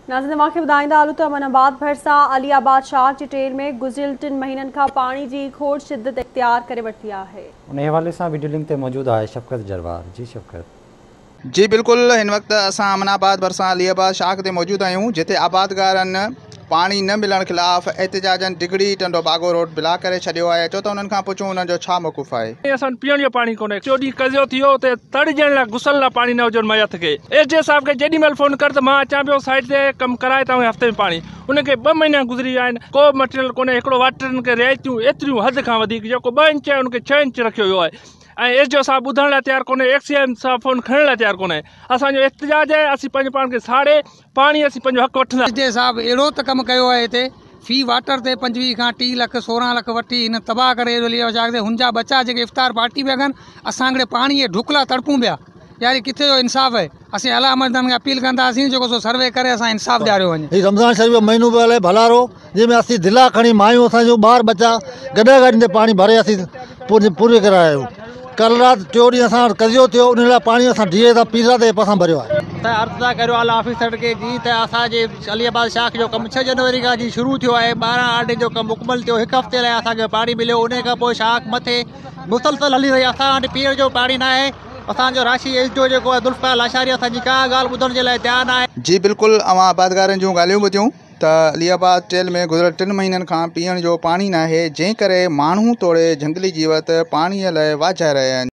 नाज़रीन वाक़िअ ॿुधाईंदा हलूं त अमनाबाद भरिसां अलीआबाद शाख जी टेल में गुज़िरियल 3 महीननि खां पाणी जी खोड़ शिदत इख्तियार करे वरिती आहे। उन हवाले सां वीडियो लिंक ते मौजूद आहे शफ़क़त जरवार। जी शफ़क़त। जी बिल्कुल, इन वक्त असां अमनाबाद भरिसां अलीआबाद शाख ते मौजूद आहियूं, जिते आबादगारनि पानी न मिलण खिलाफ़ एहतजाजन डिगड़ी टंडो बागो रोड ब्लॉक करे छॾियो आहे। चो त उन्हनि खां पुछूं उन्हनि जो छा मौक़िफ़ आहे। असां पीअण जो पानी कोन्हे, 4 ॾींहं कज़ियो थियो ते तड़ ॾियण लाइ गुसल लाइ पानी न हुजनि मयत खे। एसडीओ साहब खे जेॾी महिल फ़ोन कर त मां अचां पियो साइड ते कमु कराए था हफ़्ते में पाणी, उनखे 2 महीना गुज़री विया आहिनि, को मटेरियल कोन्हे। हिकिड़ो वाटर खे रियायतियूं एतिरियूं हद खां वधीक, जेको 2 इंच आहे उनखे 6 इंच रखियो वियो आहे। ऐं एसडीओ साहब ॿुधण लाइ तयारु कोन्हे, एक्सीएम साहब फ़ोन खणण लाइ तयारु कोन्हे। असांजो एहतजाज आहे, असीं पंहिंजे पाण खे साड़े पाणी असीं पंहिंजो हक़ वठंदा। एसडीओ साहब अहिड़ो त कमु कयो आहे हिते, फी वाटर ते 25 खां 30 लख 16 लख वठी हिन तबाह करे हुनजा बच्चा जेके इफ्तार पार्टी पिया कनि, असांखे पाणी जे ढुकला तड़पूं पिया। यार किथे जो इंसाफ़ आहे। असीं अलामतनि खे अपील कंदासीं जेको सो सर्वे करे असां इंसाफ़ ॾियारियो वञे। रमज़ान शरीफ़ महीनो पियो हले भलारो, जंहिंमें असीं दिला खणी मायूं असांजो ॿार बच्चा गॾा गॾ ते पाणी भरे असीं पूरे कराया आहियूं। कल रात 4 ॾींहं असां कज़ियो थियो, उन लाइ पाणी असां ढीए था पीसा ते असां भरियो आहे। त अर्ज़ था करियो आला ऑफिसर खे जी त असांजे अलीआबाद शाख जो कमु 6 जनवरी खां जी शुरू थियो आहे। 12 आडे जो कमु मुकमल थियो, 1 हफ़्ते लाइ असांखे पाणी मिलियो। उन खां पोइ शाख मथे मुसलसल हली रही, असां वटि पीअण जो पाणी न आहे। असांजो राशि एसडीओ जेको आहे दुल्फा लाशारी असांजी का ॻाल्हि ॿुधण जे लाइ तयारु न आहे। जी बिल्कुल, अवां आबादगारनि जूं ॻाल्हियूं ॿुधियूं त अलीआबाद टेल में गुज़िरियल 3 महीननि खां पीअण जो पाणी न आहे, जंहिं करे माण्हू तोड़े झंगली जीवत पाणीअ लाइ वाझाए रहिया आहिनि।